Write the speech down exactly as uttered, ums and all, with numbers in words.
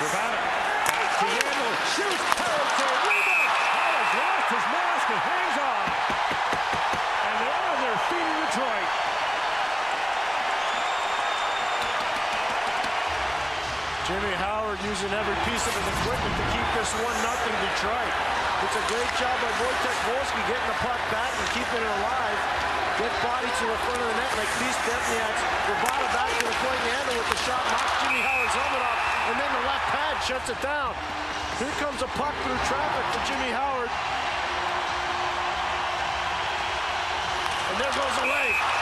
Rebound. To Yandel. Shoots. Howard to a rebound. Howard's lost his mask and hangs on. And they're on their feet in Detroit. Jimmy Howard using every piece of his equipment to keep this one nothing Detroit. It's a great job by Wojtek Wolski getting the puck back and keeping it alive. Get body to the front of the net like these Stepniaks. Rabada back to the point handle with the shot, knocks Jimmy Howard's helmet off, and then the left pad shuts it down. Here comes a puck through traffic for Jimmy Howard. And there goes the leg.